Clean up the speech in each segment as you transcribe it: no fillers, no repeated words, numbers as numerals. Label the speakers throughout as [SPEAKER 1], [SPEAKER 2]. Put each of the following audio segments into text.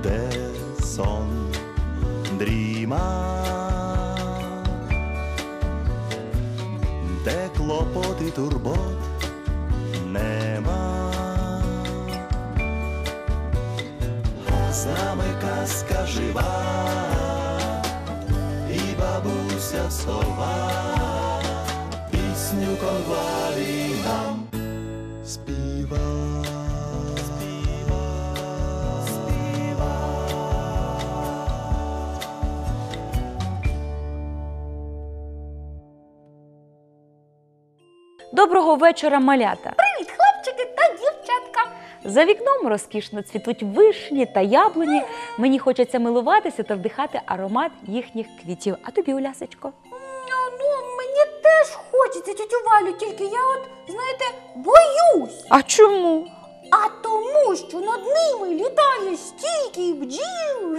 [SPEAKER 1] де сон дріма, де клопот і турбот нема. З нами казка жива, і бабуся сова пісню конвалі нам співа.
[SPEAKER 2] Доброго вечора, малята!
[SPEAKER 3] Привіт, хлопчики та дівчатка!
[SPEAKER 2] За вікном розкішно цвітуть вишні та яблуні. Мені хочеться милуватися та вдихати аромат їхніх квітів. А тобі, Улясечко?
[SPEAKER 3] Ну, мені теж хочеться, тетю Валю, тільки я знаєте, боюсь.
[SPEAKER 2] А чому?
[SPEAKER 3] А тому, що над ними літає стільки бджіл.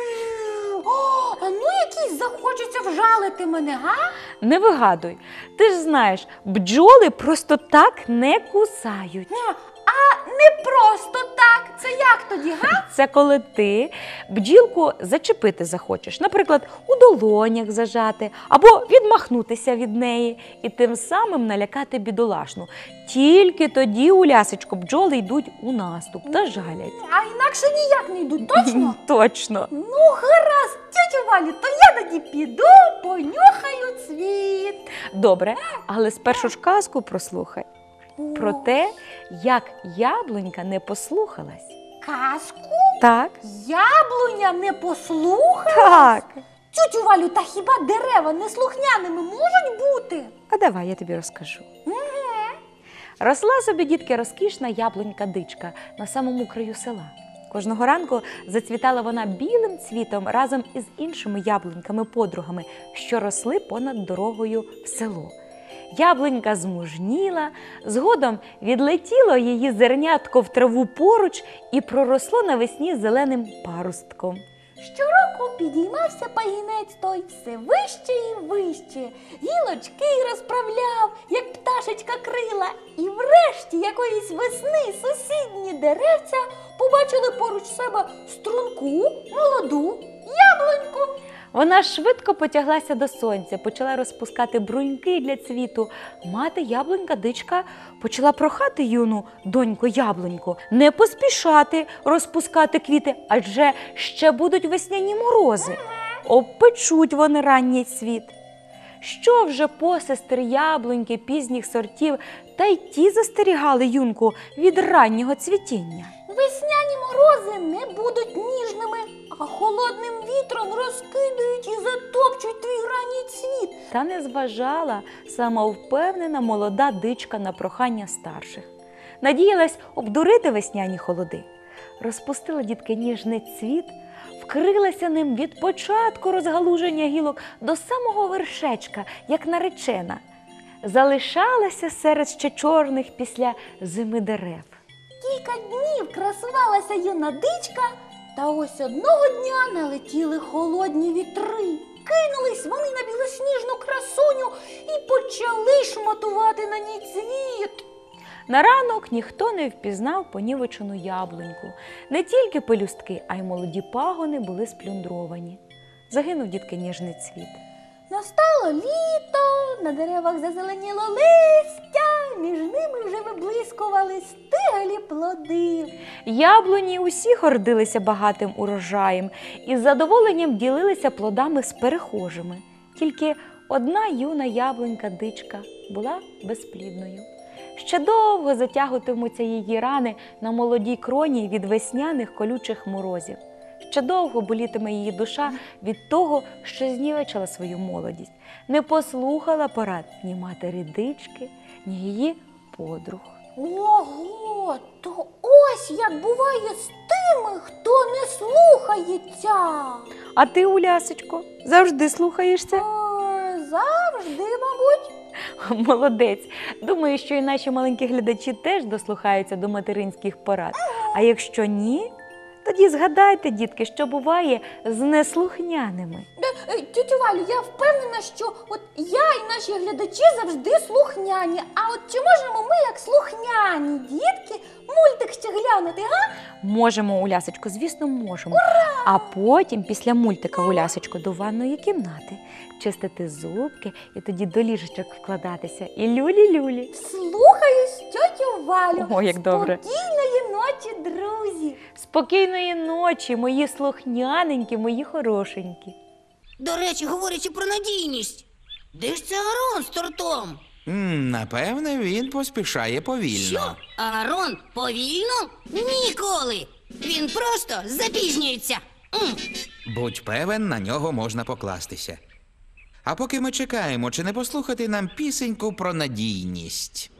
[SPEAKER 3] А ну якийсь захочеться вжалити мене, га?
[SPEAKER 2] Не вигадуй. Ти ж знаєш, бджоли просто так не кусають.
[SPEAKER 3] А не просто так. Це як тоді, га?
[SPEAKER 2] Це коли ти бджілку зачепити захочеш. Наприклад, у долонях зажати або відмахнутися від неї і тим самим налякати бідолашну. Тільки тоді, Улясечко, бджоли йдуть у наступ та жалять.
[SPEAKER 3] А інакше ніяк не йдуть, точно?
[SPEAKER 2] Точно.
[SPEAKER 3] Ну, гаразд, тетю Валю, то я тоді піду, понюхаю цвіт.
[SPEAKER 2] Добре, але спершу ж казку прослухай. Про те, як яблунька не послухалась.
[SPEAKER 3] Казку?
[SPEAKER 2] Так?
[SPEAKER 3] Яблуня не послухала?
[SPEAKER 2] Так.
[SPEAKER 3] Тютю Валю, та хіба дерева неслухняними можуть бути?
[SPEAKER 2] А давай я тобі розкажу. Росла собі, дітки, розкішна яблунька-дичка на самому краю села. Кожного ранку зацвітала вона білим цвітом разом із іншими яблуньками-подругами, що росли понад дорогою в село. Яблунька змужніла, згодом відлетіло її зернятко в траву поруч і проросло навесні зеленим парустком.
[SPEAKER 3] Щороку підіймався пагінець той все вище і вище, гілочки розправляв, як пташечка крила. І врешті якоїсь весни сусідні деревця побачили поруч себе струнку, молоду яблуньку.
[SPEAKER 2] Вона швидко потяглася до сонця, почала розпускати бруньки для цвіту. Мати яблунька-дичка почала прохати юну доньку-яблуньку не поспішати розпускати квіти, адже ще будуть весняні морози. Обпечуть вони ранній цвіт. Що вже посестри яблуньки пізніх сортів, та й ті застерігали юнку від раннього цвітіння.
[SPEAKER 3] Весняні морози не будуть ніжними, а холодним вітром розкидають і затопчуть твій ранній цвіт.
[SPEAKER 2] Та не зважала самовпевнена молода дичка на прохання старших. Надіялась обдурити весняні холоди. Розпустила, дітки, ніжний цвіт, вкрилася ним від початку розгалуження гілок до самого вершечка, як наречена. Залишалася серед ще чорних після зими дерев.
[SPEAKER 3] Кілька днів красувалася юна дичка, та ось одного дня налетіли холодні вітри. Кинулись вони на білосніжну красуню і почали шматувати на ній цвіт.
[SPEAKER 2] На ранок ніхто не впізнав понівечену яблуньку. Не тільки пелюстки, а й молоді пагони були сплюндровані. Загинув, дітки, ніжний цвіт.
[SPEAKER 3] Настало літо, на деревах зазеленіло листя, між ними вже виблискували стиглі плоди.
[SPEAKER 2] Яблуні усі гордилися багатим урожаєм і з задоволенням ділилися плодами з перехожими. Тільки одна юна яблунька-дичка була безплідною. Ще довго затягуватимуться її рани на молодій кроні від весняних колючих морозів. Ще довго болітиме її душа від того, що знівечила свою молодість. Не послухала порад ні матері дички, ні її подруг.
[SPEAKER 3] Ого, то ось як буває з тими, хто не слухається.
[SPEAKER 2] А ти, Улясечко, завжди слухаєшся?
[SPEAKER 3] Завжди, мабуть.
[SPEAKER 2] Молодець. Думаю, що і наші маленькі глядачі теж дослухаються до материнських порад. А якщо ні, тоді згадайте, дітки, що буває з неслухняними.
[SPEAKER 3] Тетю Валю, я впевнена, що от я і наші глядачі завжди слухняні. А от чи можемо ми, як слухняні дітки, мультик ще глянути, га?
[SPEAKER 2] Можемо, Улясочко, звісно, можемо. А потім, після мультика, Улясочко, до ванної кімнати. Чистити зубки і тоді до ліжечок вкладатися. І люлі-люлі.
[SPEAKER 3] Слухаюсь тьотю Валю.
[SPEAKER 2] О, як добре.
[SPEAKER 3] Спокійної ночі, друзі.
[SPEAKER 2] Спокійної ночі, мої слухняненькі, мої хорошенькі.
[SPEAKER 4] До речі, говорячи про надійність, де ж це Аарон з тортом?
[SPEAKER 5] Напевне, він поспішає повільно.
[SPEAKER 4] Що? Аарон повільно? Ніколи! Він просто запізнюється.
[SPEAKER 5] Будь певен, на нього можна покластися. А поки ми чекаємо, чи не послухати нам пісеньку про надійність?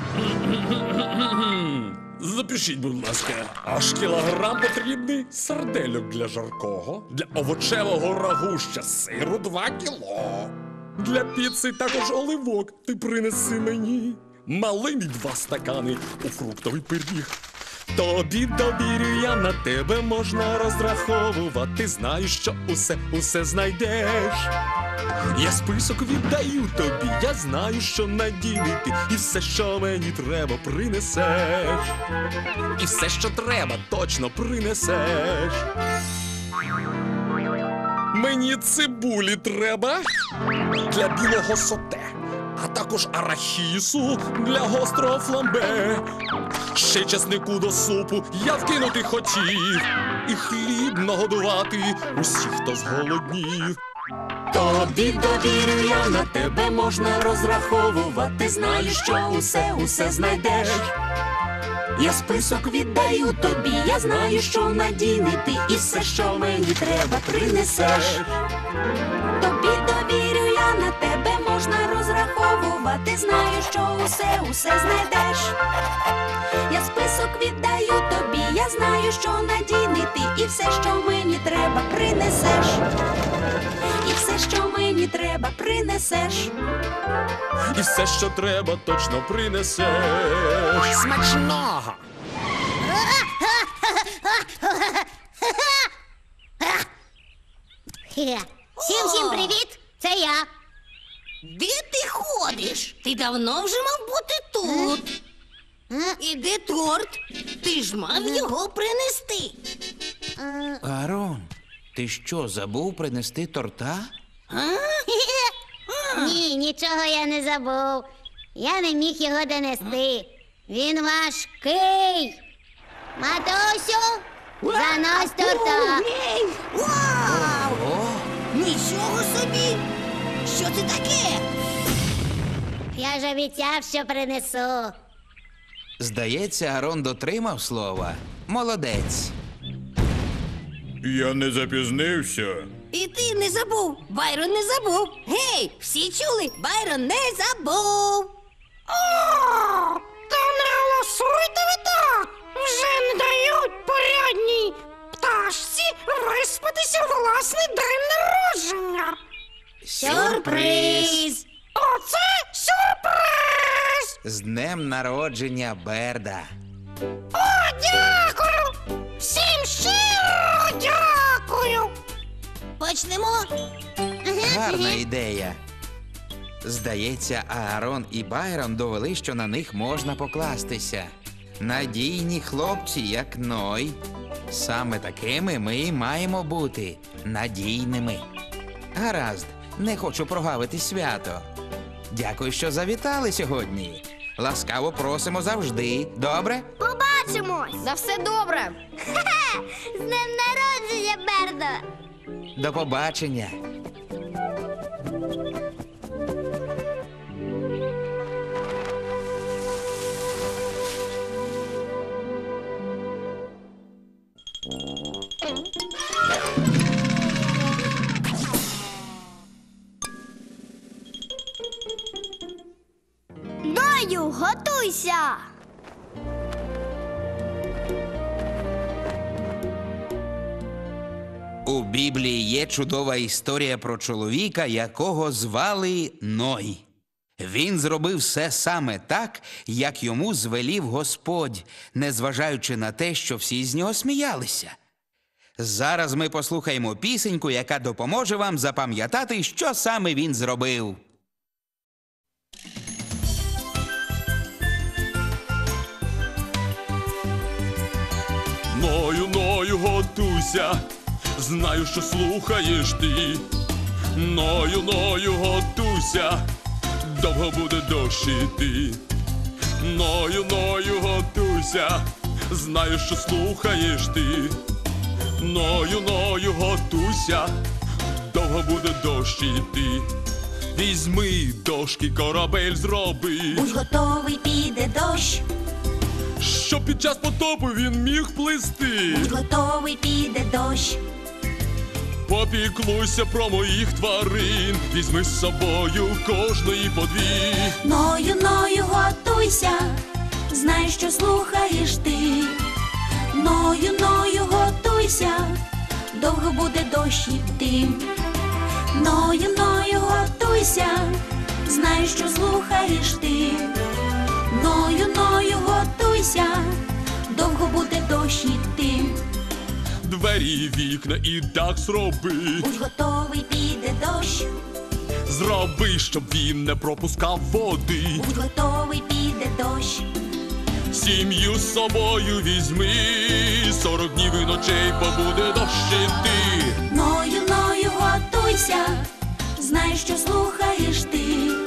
[SPEAKER 6] Запишіть, будь ласка, аж кілограм потрібний сардельок для жаркого, для овочевого рагуща сиру 2 кіло. Для піци також оливок ти принеси мені. Малини 2 стакани у фруктовий пиріг. Тобі довірю я, на тебе можна розраховувати. Знаю, що усе знайдеш. Я список віддаю тобі, я знаю, що надійний ти. І все, що мені треба, принесеш. І все, що треба, точно принесеш. Мені цибулі треба для білого соте, а також арахісу для гострого фламбе. Ще часнику до супу я вкинути хотів, і хліб нагодувати усіх, хто зголоднів. Тобі довірю я, на тебе можна розраховувати. Знаю, що усе знайдеш. Я список віддаю тобі, я знаю, що надійний ти. І все, що мені треба, принесеш.
[SPEAKER 4] Тобі довірю я, на тебе можна розраховувати. Знаю, що усе знайдеш. Я список віддаю тобі, я знаю, що надійний ти. І все, що мені треба, принесеш. І все, що мені треба, принесеш.
[SPEAKER 6] І все, що треба, точно принесеш. Смачного!
[SPEAKER 4] Всім привіт, це я. Де ти ходиш? Ти давно вже мав бути тут. І де торт? Ти ж мав його принести.
[SPEAKER 5] Аарон, ти що, забув принести торта?
[SPEAKER 7] Ні, нічого я не забув. Я не міг його донести. Він важкий. Матусю, занось торта.
[SPEAKER 4] Вау! Нічого собі! Що це таке?
[SPEAKER 7] Я ж обіцяв, що принесу.
[SPEAKER 5] Здається, Аарон дотримав слова. Молодець.
[SPEAKER 6] Я не запізнився.
[SPEAKER 4] І ти не забув, Байрон не забув. Гей, всі чули, Байрон не забув.
[SPEAKER 8] Та не голосуйте ви так! Вже не дають порядній пташці виспатися в власний день народження.
[SPEAKER 4] Сюрприз!
[SPEAKER 8] Оце сюрприз!
[SPEAKER 5] З днем народження, Берда.
[SPEAKER 8] О, дякую! Всім щиро дякую!
[SPEAKER 4] Почнемо?
[SPEAKER 5] Гарна ідея. Здається, Аарон і Байрон довели, що на них можна покластися. Надійні хлопці, як Ной. Саме такими ми і маємо бути. Надійними. Гаразд, не хочу прогавити свято. Дякую, що завітали сьогодні. Ласкаво просимо завжди. Добре?
[SPEAKER 7] Побачимось!
[SPEAKER 8] На все добре!
[SPEAKER 7] З днем народження, Бердо!
[SPEAKER 5] До побачення.
[SPEAKER 7] Ною, готуйся!
[SPEAKER 5] У Біблії є чудова історія про чоловіка, якого звали Ной. Він зробив все саме так, як йому звелів Господь, незважаючи на те, що всі з нього сміялися. Зараз ми послухаємо пісеньку, яка допоможе вам запам'ятати, що саме він зробив.
[SPEAKER 6] Ною, ною, готуйся, знаю, що слухаєш ти. Ною, ною, готуйся, довго буде дощ іти. Ною, ною, готуйся, знаю, що слухаєш ти. Ною, ною, готуйся, довго буде дощ іти. Візьми дошки, корабель зроби,
[SPEAKER 4] Будь готовий, піде дощ.
[SPEAKER 6] щоб під час потопу він міг плисти.
[SPEAKER 4] Будь готовий, піде дощ.
[SPEAKER 6] Попіклуйся про моїх тварин, візьми з собою кожної по дві.
[SPEAKER 4] Ною, ною, готуйся, знай, що слухаєш ти. Ною, ною, готуйся, довго буде дощ іти. Ною, ною, готуйся, знай, що слухаєш ти. Ною, ною, готуйся, довго буде дощ іти.
[SPEAKER 6] Двері, вікна і дах зроби.
[SPEAKER 4] Будь готовий, піде дощ.
[SPEAKER 6] Зроби, щоб він не пропускав води.
[SPEAKER 4] Будь готовий, піде дощ.
[SPEAKER 6] Сім'ю з собою візьми, 40 днів і ночей побуде дощ іти.
[SPEAKER 4] Ною, ною, готуйся, знай, що слухаєш ти.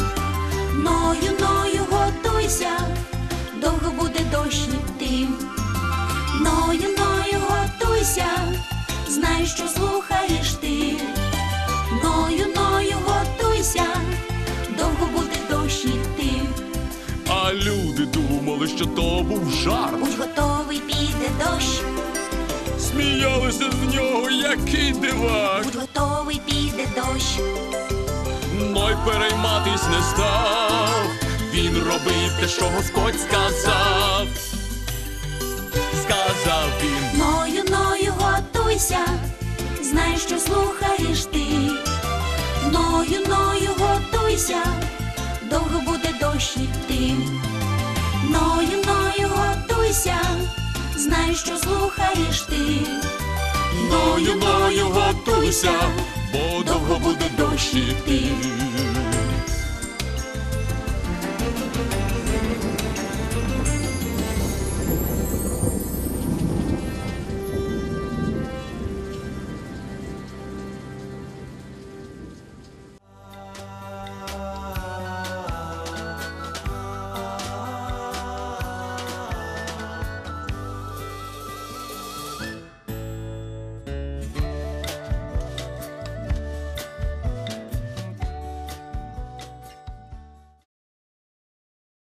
[SPEAKER 4] Ною, ною, готуйся, довго буде дощ іти. Ною, ною, готуйся, знай, що слухаєш ти. Ною, ною, готуйся, довго буде дощ іти.
[SPEAKER 6] А люди думали, що то був жарт.
[SPEAKER 4] Будь готовий, піде дощ.
[SPEAKER 6] Сміялися з нього, який дивак.
[SPEAKER 4] Будь готовий, піде дощ.
[SPEAKER 6] Ной перейматись не став. Він робив те, що Господь сказав. Сказав він.
[SPEAKER 4] Ною, ною, готуйся, знай, що слухаєш ти. Ною, ною, готуйся, довго буде дощ іти. Ною, ною, готуйся, знай, що слухаєш ти.
[SPEAKER 6] Ною, ною, готуйся, бо довго буде дощ іти.